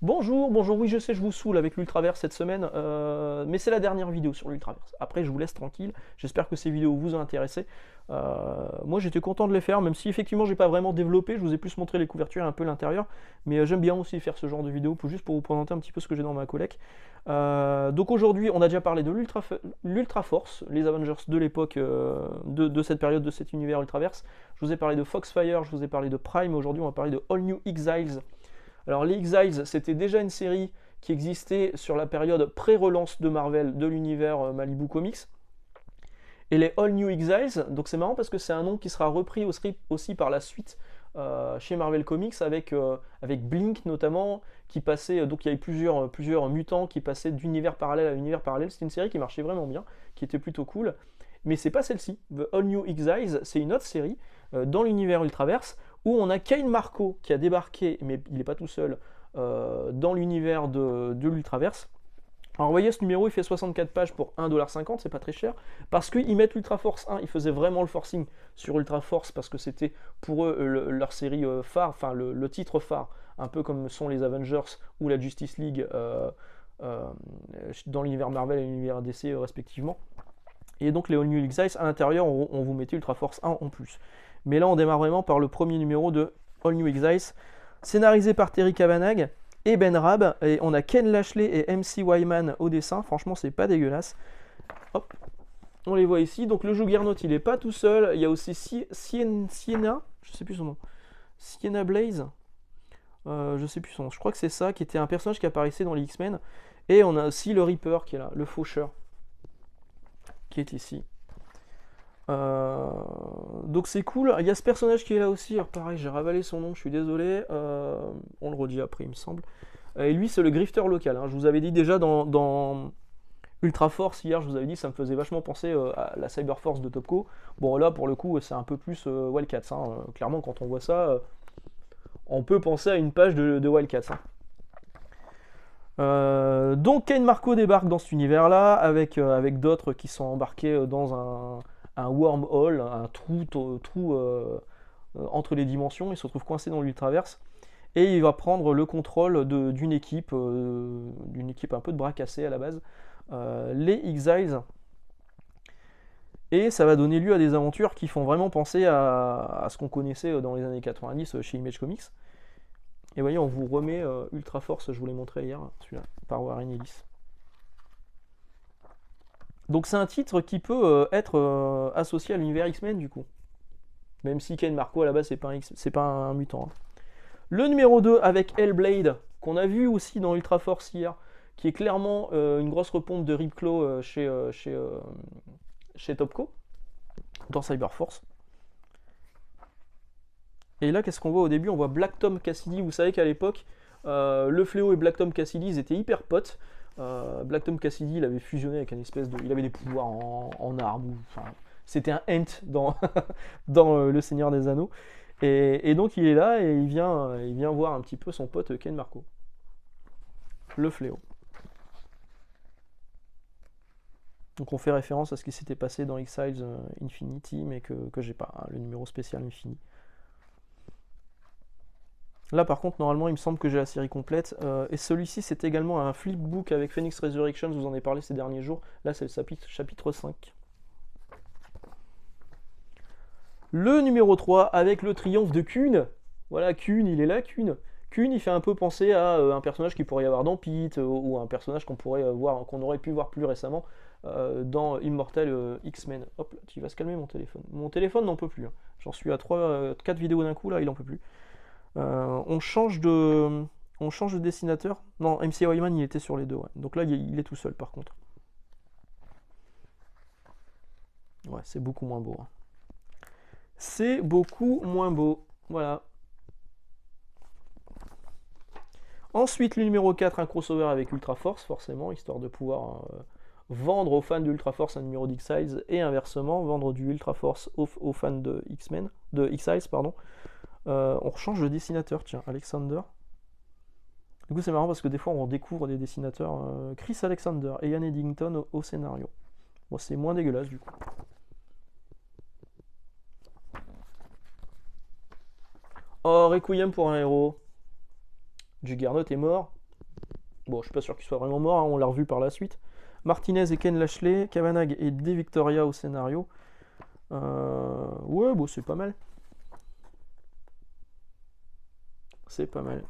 Bonjour, bonjour, oui je sais je vous saoule avec l'Ultraverse cette semaine, mais c'est la dernière vidéo sur l'Ultraverse. Après je vous laisse tranquille, j'espère que ces vidéos vous ont intéressé. Moi j'étais content de les faire, même si effectivement j'ai pas vraiment développé, je vous ai plus montré les couvertures et un peu l'intérieur, mais j'aime bien aussi faire ce genre de vidéos, juste pour vous présenter un petit peu ce que j'ai dans ma collecte. Donc aujourd'hui on a déjà parlé de l'Ultra Force, les Avengers de l'époque, de cette période, de cet univers Ultraverse. Je vous ai parlé de Foxfire, je vous ai parlé de Prime, aujourd'hui on va parler de All New Exiles. Alors les Exiles, c'était déjà une série qui existait sur la période pré-relance de Marvel de l'univers Malibu Comics. Et les All New Exiles, donc c'est marrant parce que c'est un nom qui sera repris aussi par la suite chez Marvel Comics avec Blink notamment, qui passait, donc il y avait plusieurs mutants qui passaient d'univers parallèle à univers parallèle. C'était une série qui marchait vraiment bien, qui était plutôt cool. Mais c'est pas celle-ci. The All New Exiles, c'est une autre série dans l'univers Ultraverse où on a Kane Marco qui a débarqué, mais il n'est pas tout seul, dans l'univers de l'Ultraverse. Alors vous voyez, ce numéro il fait 64 pages pour 1,50$, c'est pas très cher, parce qu'ils mettent l'Ultra Force 1, ils faisaient vraiment le forcing sur Ultra Force, parce que c'était pour eux leur série phare, enfin le titre phare, un peu comme sont les Avengers ou la Justice League euh, dans l'univers Marvel et l'univers DC respectivement. Et donc les All New Exiles, à l'intérieur, on vous mettait Ultra Force 1 en plus. Mais là, on démarre vraiment par le premier numéro de All New Exiles, scénarisé par Terry Cavanagh et Ben Raab. Et on a Ken Lashley et MC Wyman au dessin. Franchement, c'est pas dégueulasse. Hop, on les voit ici. Donc le Juggernaut, il est pas tout seul. Il y a aussi Sienna, je sais plus son nom. Sienna Blaze. Je sais plus son nom. Je crois que c'est ça, qui était un personnage qui apparaissait dans les X-Men. Et on a aussi le Reaper qui est là, le faucheur, qui est ici. Donc c'est cool. Il y a ce personnage qui est là aussi. Alors pareil, j'ai ravalé son nom, je suis désolé. On le redit après, il me semble. Et lui, c'est le grifter local. Hein. Je vous avais dit déjà dans Ultra Force hier, je vous avais dit, ça me faisait vachement penser à la Cyber Force de Topco. Bon, là, pour le coup, c'est un peu plus Wildcats. Hein. Clairement, quand on voit ça, on peut penser à une page de Wildcats. Hein. Donc Kane Marco débarque dans cet univers-là avec d'autres qui sont embarqués dans un wormhole, un trou entre les dimensions. Il se retrouve coincé dans l'Ultraverse et il va prendre le contrôle d'une équipe un peu de bras cassés à la base, les Exiles. Et ça va donner lieu à des aventures qui font vraiment penser à ce qu'on connaissait dans les années 90 chez Image Comics. Et voyez, on vous remet Ultra Force, je vous l'ai montré hier, celui-là, par Warren Ellis. Donc c'est un titre qui peut être associé à l'univers X-Men du coup. Même si Ken Marco à la base c'est pas un mutant. Hein. Le numéro 2 avec Hellblade, qu'on a vu aussi dans Ultra Force hier, qui est clairement une grosse repompe de Ripclaw chez Topco, dans Cyber Force. Et là, qu'est-ce qu'on voit au début? On voit Black Tom Cassidy. Vous savez qu'à l'époque, le Fléau et Black Tom Cassidy, ils étaient hyper potes. Black Tom Cassidy, il avait fusionné avec une espèce de... Il avait des pouvoirs en armes. Enfin, c'était un Ent dans, dans Le Seigneur des Anneaux. Et donc il est là et il vient voir un petit peu son pote Ken Marco. Le Fléau. Donc on fait référence à ce qui s'était passé dans Exiles Infinity, mais que j'ai pas, hein, le numéro spécial Infini. Là par contre normalement il me semble que j'ai la série complète et celui-ci c'est également un flipbook avec Phoenix Resurrection, je vous en ai parlé ces derniers jours, là c'est le chapitre 5. Le numéro 3 avec le triomphe de Kuhn, voilà Kuhn il est là, Kuhn il fait un peu penser à un personnage qui pourrait y avoir dans Pete ou un personnage qu'on aurait pu voir plus récemment dans Immortal X-Men. Hop là, tu vas se calmer mon téléphone n'en peut plus, hein. J'en suis à 4 vidéos d'un coup là, il en peut plus. On change de dessinateur. Non, MC Wyman il était sur les deux. Ouais. Donc là il est tout seul par contre. Ouais, c'est beaucoup moins beau. Hein. C'est beaucoup moins beau. Voilà. Ensuite, le numéro 4, un crossover avec Ultra Force, forcément, histoire de pouvoir vendre aux fans de Ultra Force un numéro d'X-Size et inversement, vendre du Ultra Force aux fans de X-Men, de X-Size, pardon. On rechange le dessinateur, tiens, Alexander. Du coup, c'est marrant parce que des fois, on découvre des dessinateurs. Chris Alexander et Ian Eddington au scénario. Bon, c'est moins dégueulasse du coup. Oh, Requiem pour un héros. Juggernaut est mort. Bon, je suis pas sûr qu'il soit vraiment mort, hein, on l'a revu par la suite. Martinez et Ken Lashley, Kavanagh et De Victoria au scénario. Ouais, bon, c'est pas mal. C'est pas mal.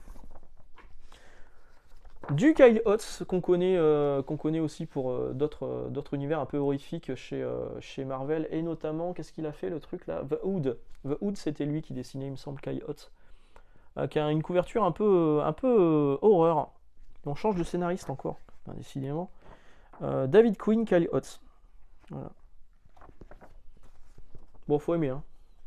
Du Kyle Hotz, qu'on connaît aussi pour d'autres univers un peu horrifiques chez Marvel, et notamment, qu'est-ce qu'il a fait le truc là? The Hood. The Hood, c'était lui qui dessinait, il me semble, Kyle Hotz. Qui a une couverture un peu horreur. Et on change de scénariste encore, enfin, décidément. David Quinn, Kyle Hotz. Voilà. Bon, faut aimer, hein.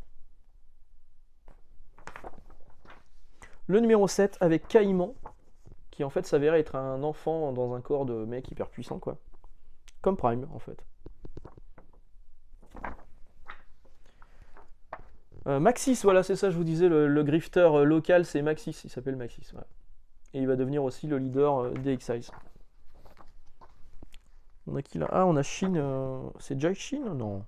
Le numéro 7 avec Caïman, qui en fait s'avérait être un enfant dans un corps de mec hyper puissant, quoi. Comme Prime, en fait. Maxis, voilà, c'est ça, je vous disais, le grifter local, c'est Maxis, il s'appelle Maxis. Voilà. Et il va devenir aussi le leader des X-Size. On a qui là? Ah, on a Shin. C'est Jai Shin? Non.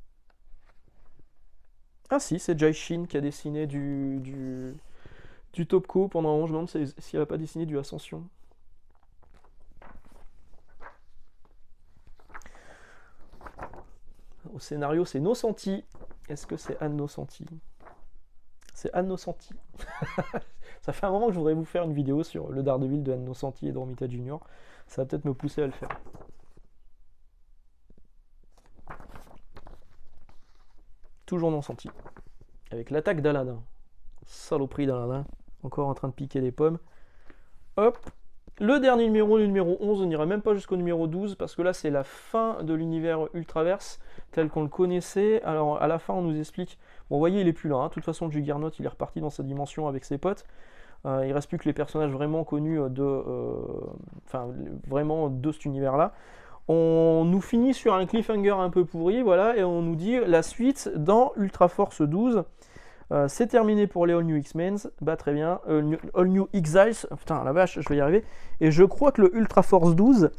Ah si, c'est Jai Shin qui a dessiné du Topco pendant un moment. Je me demande s'il n'a pas dessiné du Ascension. Au scénario, c'est Nocenti. Est-ce que c'est Anne Nocenti? C'est Anne Nocenti. Ça fait un moment que je voudrais vous faire une vidéo sur le Daredevil de Anne Nocenti et de Romita Jr. Ça va peut-être me pousser à le faire. Toujours Nocenti. Avec l'attaque d'Aladin. Saloperie d'Aladin. Encore en train de piquer des pommes. Hop. Le dernier numéro, le numéro 11, on n'ira même pas jusqu'au numéro 12, parce que là, c'est la fin de l'univers Ultraverse, tel qu'on le connaissait. Alors, à la fin, on nous explique... Bon, vous voyez, il est plus là. Hein. De toute façon, Juggernaut, il est reparti dans sa dimension avec ses potes. Il reste plus que les personnages vraiment connus vraiment de cet univers-là. On nous finit sur un cliffhanger un peu pourri, voilà, et on nous dit la suite dans Ultra Force 12. C'est terminé pour les All New X-Men, bah très bien. All New Exiles, putain la vache, je vais y arriver. Et je crois que le Ultra Force 12,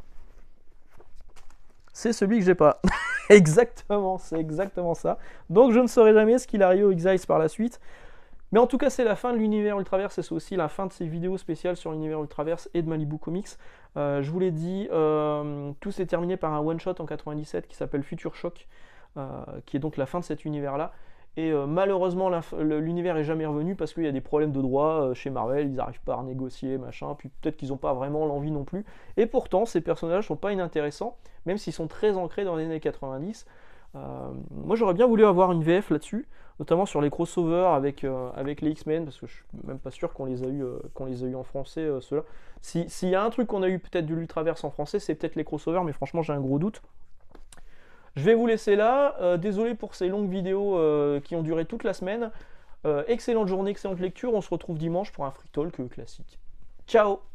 c'est celui que j'ai pas. Exactement, c'est exactement ça. Donc je ne saurai jamais ce qu'il arrive aux Exiles par la suite. Mais en tout cas, c'est la fin de l'univers Ultraverse et c'est aussi la fin de ces vidéos spéciales sur l'univers Ultraverse et de Malibu Comics. Je vous l'ai dit, tout s'est terminé par un one-shot en 97 qui s'appelle Future Shock, qui est donc la fin de cet univers-là. Et malheureusement, l'univers est jamais revenu parce qu'il y a des problèmes de droit chez Marvel, ils n'arrivent pas à renégocier, machin, puis peut-être qu'ils n'ont pas vraiment l'envie non plus. Et pourtant, ces personnages sont pas inintéressants, même s'ils sont très ancrés dans les années 90. Moi, j'aurais bien voulu avoir une VF là-dessus, notamment sur les crossovers avec les X-Men, parce que je suis même pas sûr qu'on les a eu en français, ceux-là. S'il y a un truc qu'on a eu peut-être de l'Ultraverse en français, c'est peut-être les crossovers, mais franchement, j'ai un gros doute. Je vais vous laisser là. Désolé pour ces longues vidéos qui ont duré toute la semaine. Excellente journée, excellente lecture. On se retrouve dimanche pour un free talk classique. Ciao!